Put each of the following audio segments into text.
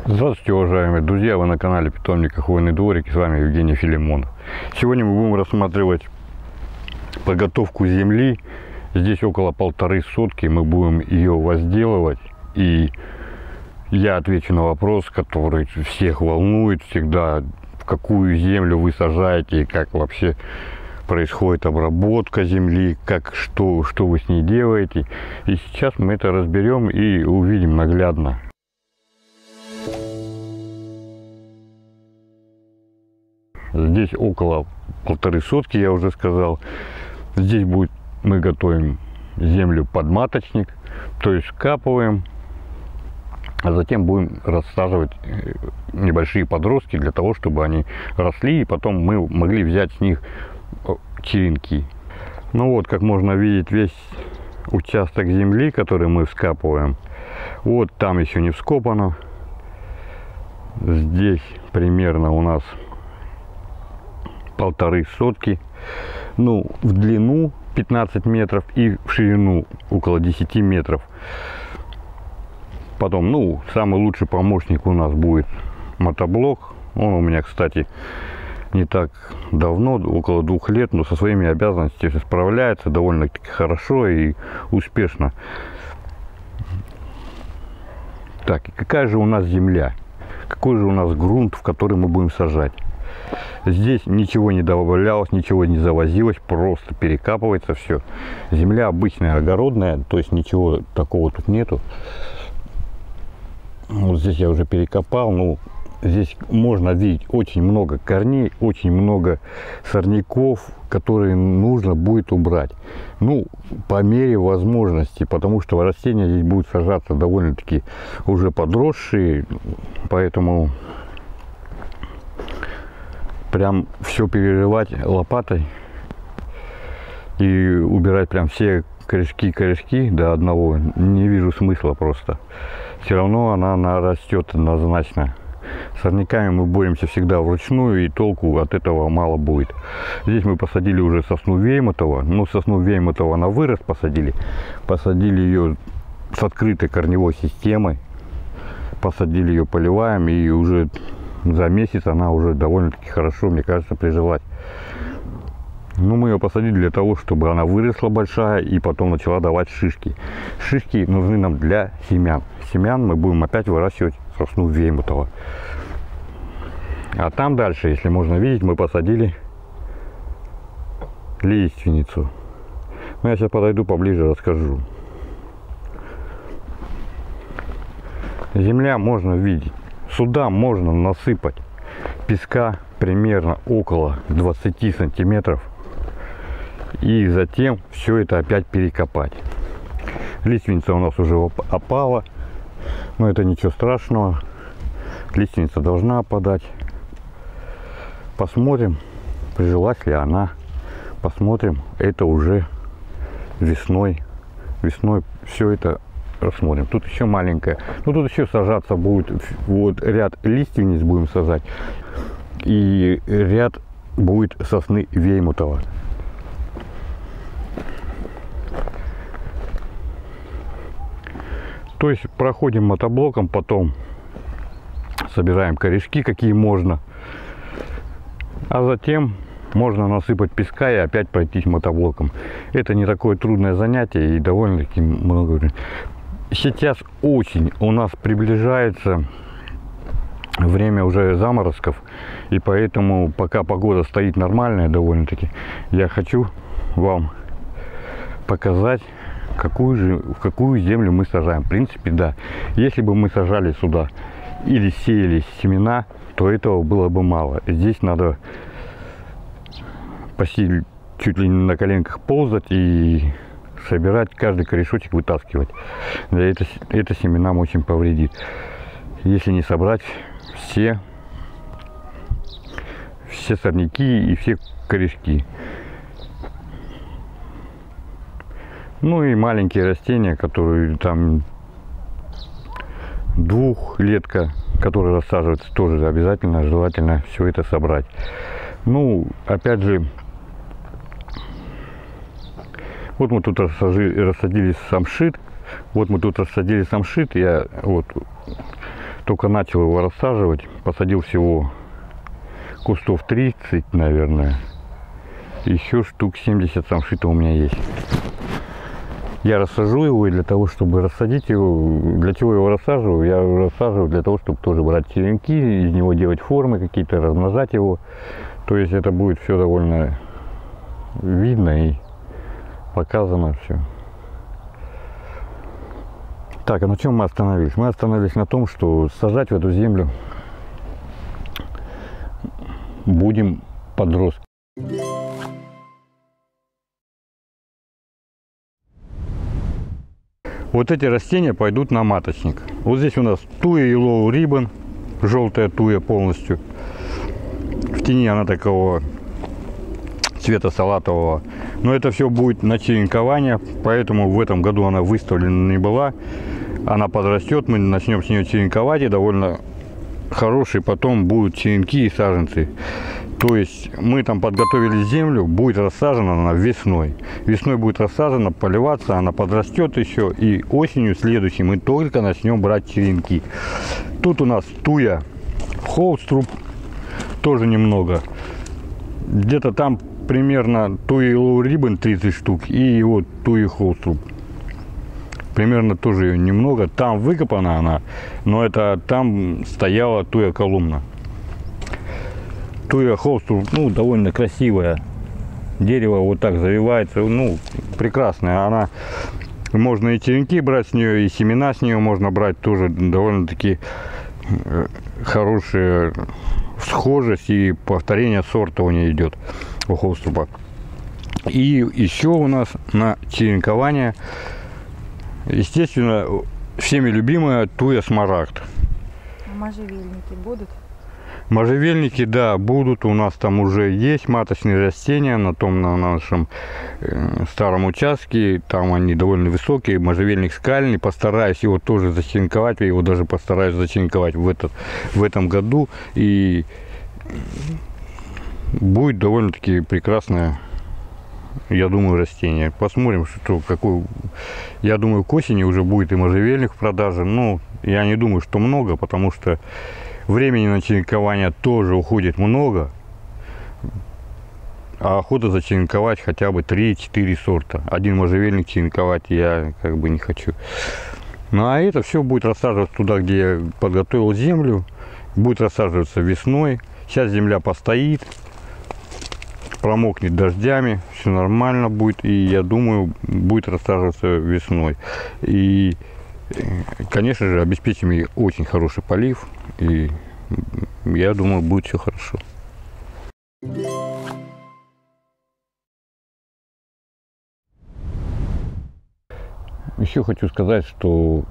Здравствуйте, уважаемые друзья! Вы на канале Питомника Хвойный дворик, и с вами Евгений Филимонов. Сегодня мы будем рассматривать подготовку земли. Здесь около 1,5 сотки, мы будем ее возделывать. И я отвечу на вопрос, который всех волнует всегда: в какую землю вы сажаете и как вообще происходит обработка земли, что вы с ней делаете. И сейчас мы это разберем и увидим наглядно. Здесь около 1,5 сотки, я уже сказал. Здесь мы готовим землю под маточник, то есть скапываем, а затем будем рассаживать небольшие подростки для того, чтобы они росли, и потом мы могли взять с них черенки. Ну вот, как можно видеть, весь участок земли, который мы вскапываем, вот там еще не вскопано. Здесь примерно у нас 1,5 сотки, ну, в длину 15 метров и в ширину около 10 метров. Потом, ну, самый лучший помощник у нас будет мотоблок. Он у меня, кстати, не так давно, около 2 лет, но со своими обязанностями справляется довольно-таки хорошо и успешно. Так, и какая же у нас земля? Какой же у нас грунт, в который мы будем сажать? Здесь ничего не добавлялось, ничего не завозилось, просто перекапывается все. Земля обычная, огородная, то есть ничего такого тут нету. Вот здесь я уже перекопал, ну, здесь можно видеть очень много корней, очень много сорняков, которые нужно будет убрать. Ну, по мере возможности, потому что растения здесь будут сажаться довольно-таки уже подросшие, поэтому прям все перерывать лопатой и убирать прям все корешки до одного не вижу смысла просто. Все равно она растет однозначно. С сорняками мы боремся всегда вручную, и толку от этого мало будет. Здесь мы посадили уже сосну Веймутова. Ну, сосну Веймутова на вырост посадили. Посадили ее с открытой корневой системой. Посадили ее, поливаем, и уже за месяц она уже довольно-таки хорошо, мне кажется, прижилась. Ну, мы ее посадили для того, чтобы она выросла большая и потом начала давать шишки. Шишки нужны нам для семян. Семян мы будем опять выращивать сосну Веймутова. А там дальше, если можно видеть, мы посадили лиственницу. Ну, я сейчас подойду поближе, расскажу. Земля можно видеть. Сюда можно насыпать песка примерно около 20 сантиметров. И затем все это опять перекопать. Лиственница у нас уже опала. Но это ничего страшного. Лиственница должна опадать. Посмотрим, прижилась ли она. Посмотрим, это уже весной. Весной все это рассмотрим. Тут еще маленькая. Ну, тут еще сажаться будет. Вот ряд лиственниц будем сажать. И ряд будет сосны Веймутова. То есть проходим мотоблоком, потом собираем корешки, какие можно. А затем можно насыпать песка и опять пройтись мотоблоком. Это не такое трудное занятие и довольно-таки много времени. Сейчас очень у нас приближается время уже заморозков, и поэтому, пока погода стоит нормальная довольно-таки, я хочу вам показать, в какую землю мы сажаем. В принципе, да, если бы мы сажали сюда или сеяли семена, то этого было бы мало. Здесь надо почти чуть ли не на коленках ползать и собирать, каждый корешочек вытаскивать. Это семенам очень повредит, если не собрать все сорняки и все корешки. Ну и маленькие растения, которые там двухлетка, которые рассаживаются, тоже обязательно, желательно все это собрать. Ну, опять же, вот мы тут рассадили самшит. Вот мы тут рассадили самшит. Я вот только начал его рассаживать, посадил всего кустов 30, наверное. Еще штук 70 самшита у меня есть. Я рассажу его, и для того, чтобы рассадить его, для чего я его рассаживаю? Я его рассаживаю для того, чтобы тоже брать черенки, из него делать формы какие-то, размножать его. То есть это будет все довольно видно и показано все. Так, а на чем мы остановились? Мы остановились на том, что сажать в эту землю будем подростки. Вот эти растения пойдут на маточник. Вот здесь у нас туя Yellow Ribbon, желтая туя полностью. В тени она такого цвета салатового. Но это все будет на черенкование, поэтому в этом году она выставлена не была. Она подрастет, мы начнем с нее черенковать, и довольно хорошие потом будут черенки и саженцы. То есть мы там подготовили землю, будет рассажена она весной. Весной будет рассажена, поливаться, она подрастет еще. И осенью следующей мы только начнем брать черенки. Тут у нас туя Холструб, тоже немного. Где-то там примерно туя Yellow Ribbon 30 штук и вот туя Холструб. Примерно тоже ее немного. Там выкопана она, но это там стояла туя Колумна. Туя Холструб, ну, довольно красивое дерево, вот так завивается, ну, прекрасная. Она, можно и черенки брать с нее, и семена с нее можно брать, тоже довольно-таки хорошая схожесть и повторение сорта у нее идет у Холструба. И еще у нас на черенкование, естественно, всеми любимая туя Смарагд. А можжевельники будут? Можжевельники, да, будут. У нас там уже есть маточные растения на нашем старом участке. Там они довольно высокие. Можжевельник скальный. Постараюсь его тоже зачеренковать. Я его даже постараюсь зачеренковать в этом году. И будет довольно-таки прекрасное, я думаю, растение. Посмотрим, что какой. Я думаю, к осени уже будет и можжевельник в продаже. Но я не думаю, что много, потому что времени на черенкование тоже уходит много, а охота зачеренковать хотя бы 3-4 сорта. Один можжевельник черенковать я как бы не хочу. Ну а это все будет рассаживаться туда, где я подготовил землю. Будет рассаживаться весной. Сейчас земля постоит, промокнет дождями, все нормально будет. И я думаю, будет рассаживаться весной. И конечно же, обеспечим ей очень хороший полив, и я думаю, будет все хорошо. Еще хочу сказать, что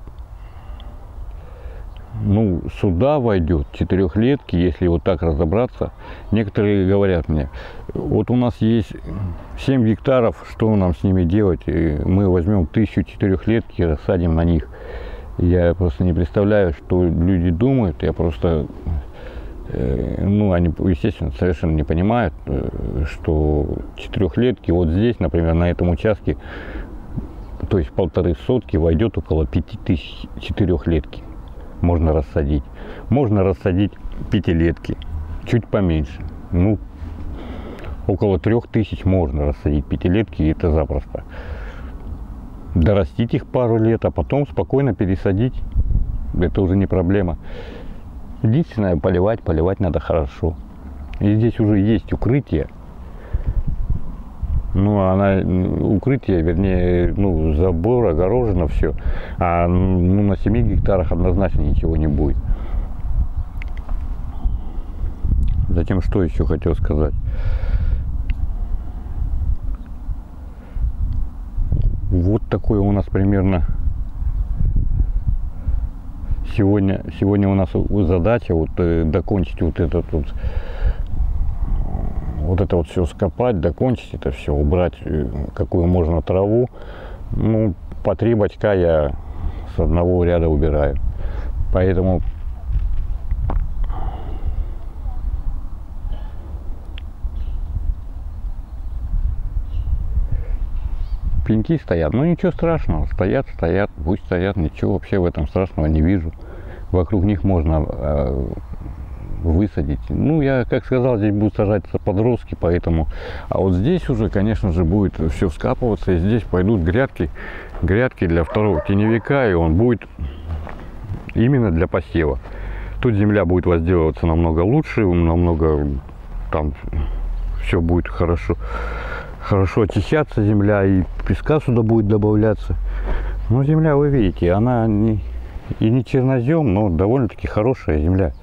сюда войдет четырехлетки, если вот так разобраться. Некоторые говорят мне, вот у нас есть 7 гектаров, что нам с ними делать? И мы возьмем 1000 четырехлетки и рассадим на них. Я просто не представляю, что люди думают. Я просто, они, естественно, совершенно не понимают, что четырехлетки вот здесь, например, на этом участке, то есть 1,5 сотки, войдет около 5000 четырехлетки. Можно рассадить. Можно рассадить пятилетки, чуть поменьше. Около 3000 можно рассадить пятилетки, и это запросто. Дорастить их пару лет, а потом спокойно пересадить. Это уже не проблема. Единственное, поливать надо хорошо. И здесь уже есть укрытие. Укрытие, вернее, забор, огорожено все. А на 7 гектарах однозначно ничего не будет. Затем, что еще хотел сказать. Вот такое у нас примерно сегодня у нас задача докончить это все скопать, докончить это все, убрать какую можно траву. По 3 бачка я с одного ряда убираю. Поэтому пеньки стоят, ничего страшного, стоят, пусть стоят, ничего вообще в этом страшного не вижу. вокруг них можно высадить. Ну, я, как сказал, здесь будут сажаться подростки, поэтому... А вот здесь уже, конечно же, будет все вскапываться, и здесь пойдут грядки для второго теневика, и он будет именно для посева. Тут земля будет возделываться намного лучше, намного там все будет хорошо очищаться земля, и песка сюда будет добавляться. Но земля, вы видите, она не чернозем, но довольно-таки хорошая земля.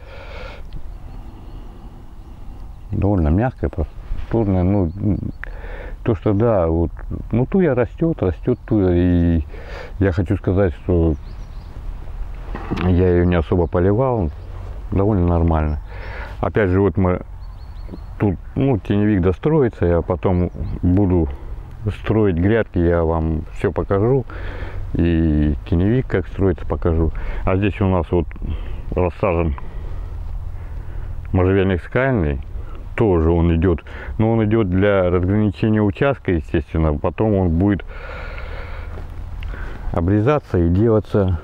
Довольно мягкая, просторная. Ну, то, что да, вот, ну, туя растет туя, и я хочу сказать, что я ее не особо поливал, довольно нормально. Опять же, вот мы тут, ну, теневик достроится, я потом буду строить грядки, я вам все покажу, и теневик как строится покажу. А здесь у нас вот рассажен можжевельник скальный, тоже он идет, но он идет для разграничения участка, естественно, потом он будет обрезаться и делаться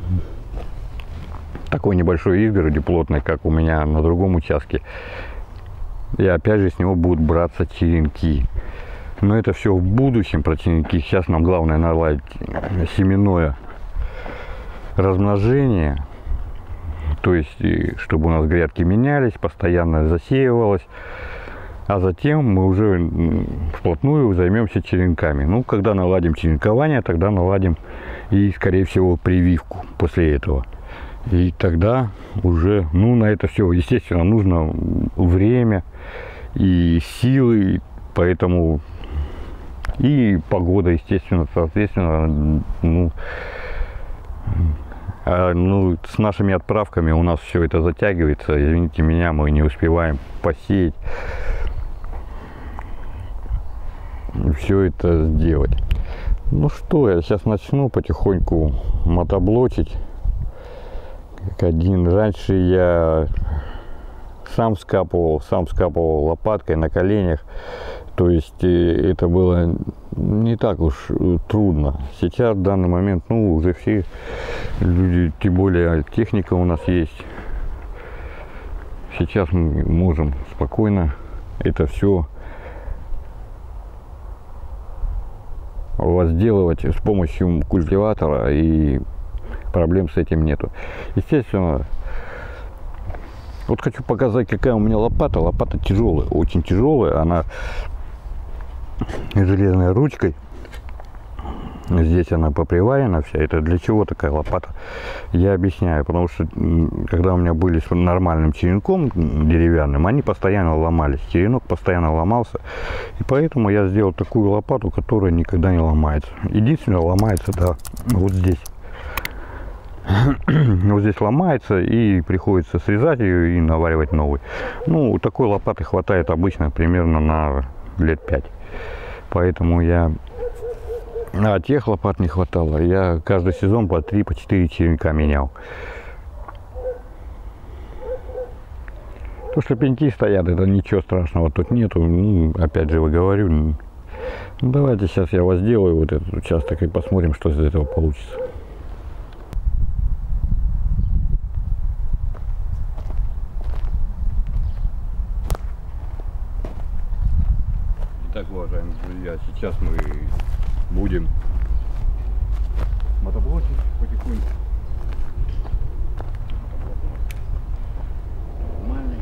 такой небольшой изгородью плотной, как у меня на другом участке. И опять же с него будут браться черенки. Но это все в будущем про черенки. Сейчас нам главное наладить семенное размножение. То есть, чтобы у нас грядки менялись, постоянно засеивалось. А затем мы уже вплотную займемся черенками. Ну, когда наладим черенкование, тогда наладим и, скорее всего, прививку после этого. И тогда уже, ну, на это все, естественно, нужно время и силы, поэтому и погода, естественно, соответственно, ну, с нашими отправками у нас все это затягивается, извините меня, мы не успеваем посеять, все это сделать. Ну что, я сейчас начну потихоньку мотоблочить. Как один. Раньше я сам скапывал лопаткой на коленях. То есть это было не так уж трудно. Сейчас в данный момент, ну, уже все люди, тем более техника у нас есть. Сейчас мы можем спокойно это все возделывать с помощью культиватора, и проблем с этим нету. Естественно, вот хочу показать, какая у меня лопата. Лопата тяжелая, очень тяжелая. Она железной ручкой. Здесь она поприварена вся. Это для чего такая лопата? Я объясняю. Потому что, когда у меня были с нормальным черенком деревянным, они постоянно ломались. Черенок постоянно ломался. И поэтому я сделал такую лопату, которая никогда не ломается. Единственное, ломается, да, вот здесь. Вот здесь ломается, и приходится срезать ее и наваривать новый. Ну, такой лопаты хватает обычно примерно на лет 5. Поэтому я... А тех лопат не хватало. Я каждый сезон по 3-4 черенка менял. То, что пеньки стоят, это ничего страшного тут нету. Ну, опять же, говорю. Ну, давайте сейчас я возделаю вот этот участок и посмотрим, что из этого получится. Итак, уважаемые друзья, сейчас мы будем мотоблочить потихоньку. Нормальный.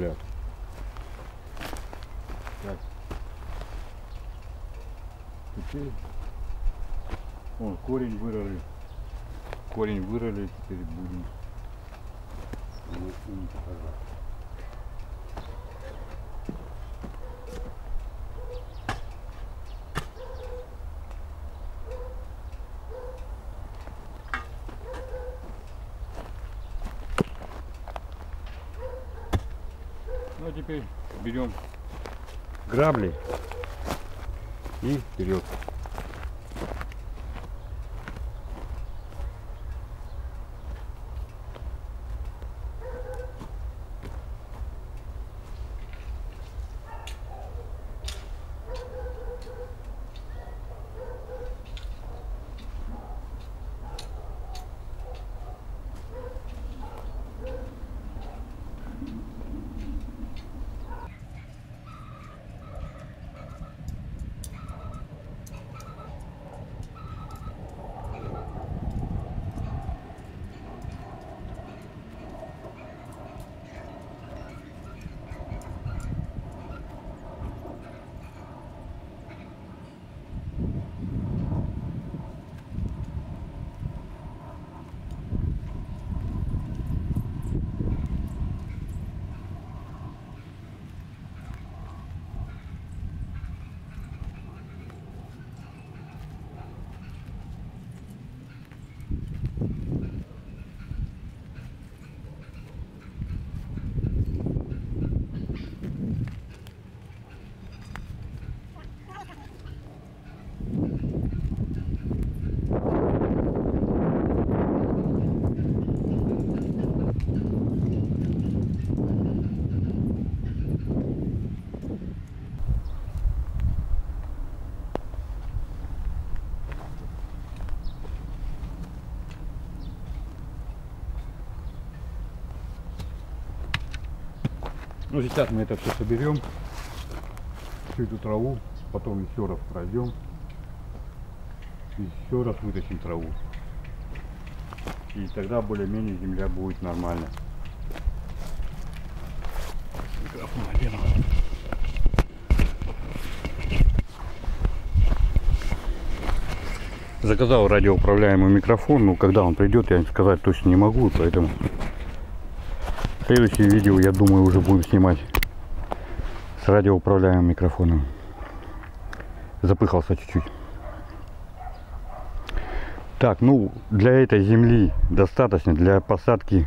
болят. Так. Теперь вон, корень вырыли. Корень вырыли, теперь будем его уничтожать. Ну а теперь берем грабли и вперед. Ну сейчас мы это все соберем, всю эту траву, потом еще раз пройдем, еще раз вытащим траву. И тогда более-менее земля будет нормальная. Микрофон одену. Заказал радиоуправляемый микрофон, но когда он придет, я сказать точно не могу, поэтому следующее видео, я думаю, уже будем снимать с радиоуправляемым микрофоном. Запыхался чуть-чуть. Так, ну, для этой земли достаточно для посадки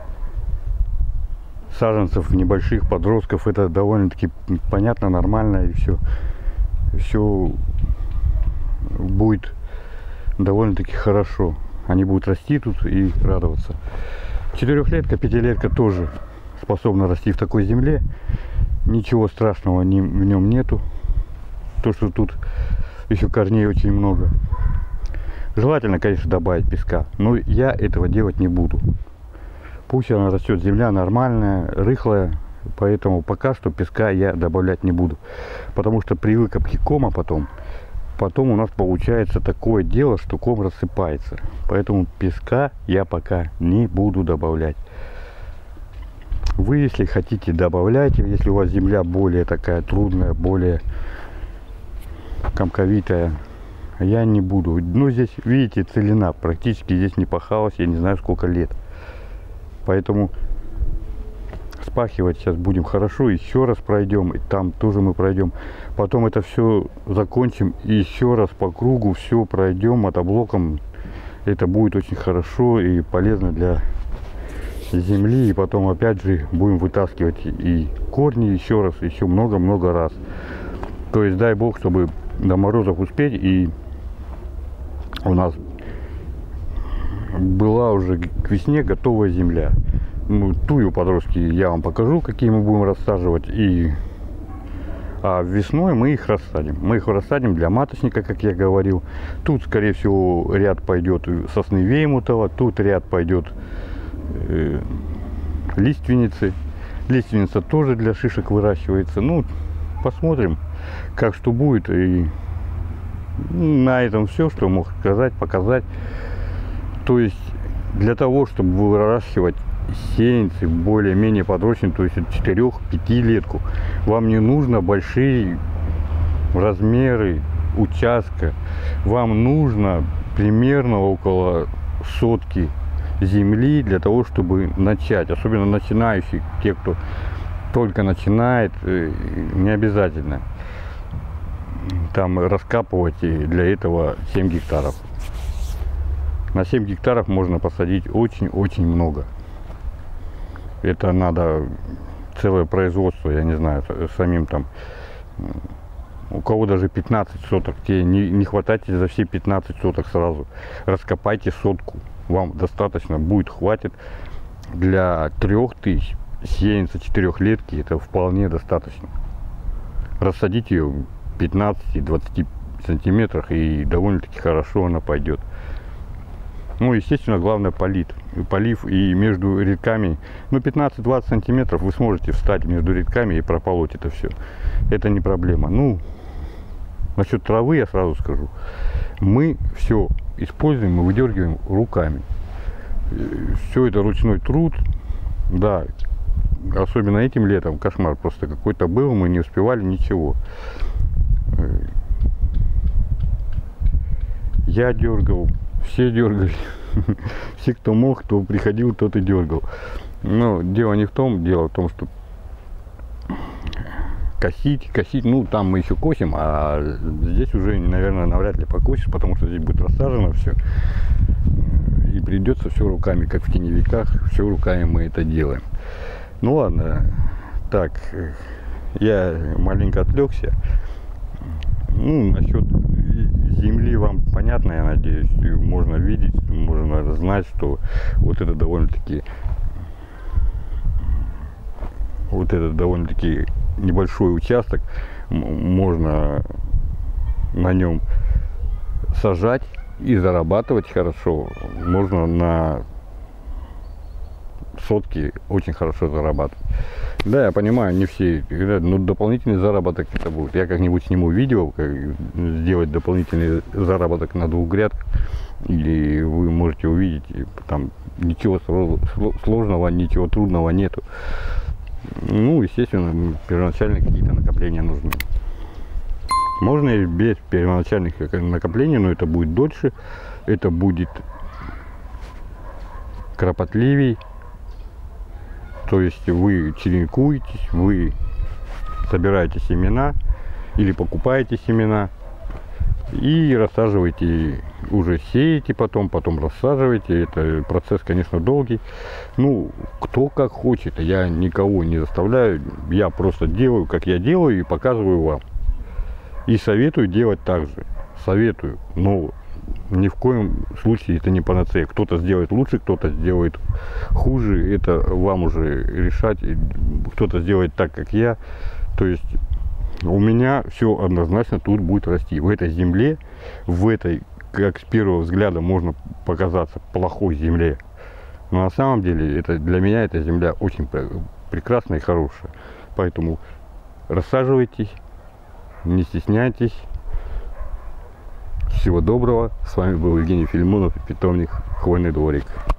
саженцев небольших, подростков. Это довольно-таки понятно, нормально, и все будет довольно-таки хорошо. Они будут расти тут и радоваться. Четырехлетка, пятилетка тоже способна расти в такой земле. Ничего страшного в нем нету. То, что тут еще корней очень много. Желательно, конечно, добавить песка, но я этого делать не буду. Пусть она растет, земля нормальная, рыхлая, поэтому пока что песка я добавлять не буду. Потому что при выкопке кома потом у нас получается такое дело, что ком рассыпается. Поэтому песка я пока не буду добавлять. Вы, если хотите, добавляйте. Если у вас земля более такая трудная, более комковитая, я не буду. Ну, здесь, видите, целина. Практически здесь не пахалось, я не знаю, сколько лет. Поэтому спахивать сейчас будем хорошо. Еще раз пройдем. И там тоже мы пройдем. Потом это все закончим. И еще раз по кругу все пройдем мотоблоком. Это будет очень хорошо и полезно для земли. И потом опять же будем вытаскивать и корни еще раз. Еще много-много раз. То есть дай бог, чтобы до морозов успеть, и у нас была уже к весне готовая земля. Ну, тую, подростки, я вам покажу, какие мы будем рассаживать. А весной мы их рассадим. Мы их рассадим для маточника, как я говорил. Тут, скорее всего, ряд пойдет сосны Веймутова, тут ряд пойдет лиственницы. Лиственница тоже для шишек выращивается. Ну, посмотрим, как что будет. И на этом все, что мог сказать, показать. То есть для того, чтобы выращивать сеянцы более-менее подрощенные, то есть 4-5 летку. Вам не нужно большие размеры участка. Вам нужно примерно около сотки земли для того, чтобы начать. Особенно начинающие, те, кто только начинает, не обязательно там раскапывать для этого 7 гектаров. На 7 гектаров можно посадить очень-очень много. Это надо целое производство, я не знаю, самим там. У кого даже 15 соток, те не хватайте за все 15 соток сразу. Раскопайте сотку. Вам достаточно будет, хватит. Для 3000 сеянца 4-летки это вполне достаточно. Рассадить ее в 15-20 сантиметрах и довольно-таки хорошо она пойдет. Ну, естественно, главное полив и между рядками, ну, 15-20 сантиметров вы сможете встать между рядками и прополоть это все. Это не проблема. Ну, насчет травы я сразу скажу. Мы все используем, мы выдергиваем руками. Все это ручной труд, да. Особенно этим летом кошмар просто какой-то был, мы не успевали ничего. Я дергал, все дергали. Все, кто мог, кто приходил, тот и дергал. Но дело не в том, дело в том, что косить, ну там мы еще косим, а здесь уже, наверное, навряд ли покосишь, потому что здесь будет рассажено все. И придется все руками, как в теневиках, все руками мы это делаем. Ну ладно, так, я маленько отвлекся. Ну, насчет земли вам понятно, я надеюсь, можно видеть, можно знать, что вот это довольно-таки небольшой участок, можно на нем сажать и зарабатывать хорошо. Можно на сотки очень хорошо зарабатывать. Да, я понимаю, не все, но дополнительный заработок это будет. Я как-нибудь сниму видео, как сделать дополнительный заработок на 2 грядках, или вы можете увидеть, там ничего сложного, ничего трудного нету. Ну, естественно, первоначально какие-то накопления нужны. Можно и без первоначальных накоплений, но это будет дольше, это будет кропотливей. То есть вы черенкуетесь, вы собираете семена или покупаете семена и рассаживаете, уже сеете потом рассаживаете. Это процесс, конечно, долгий. Ну, кто как хочет, я никого не заставляю, я просто делаю, как я делаю, и показываю вам. И советую делать так же. Советую, но ни в коем случае это не панацея. Кто-то сделает лучше, кто-то сделает хуже. Это вам уже решать. Кто-то сделает так, как я. То есть у меня все однозначно тут будет расти. В этой земле, в этой, как с первого взгляда можно показаться, плохой земле. Но на самом деле это, для меня эта земля очень прекрасная и хорошая. Поэтому рассаживайтесь, не стесняйтесь. Всего доброго. С вами был Евгений Филимонов и питомник Хвойный дворик.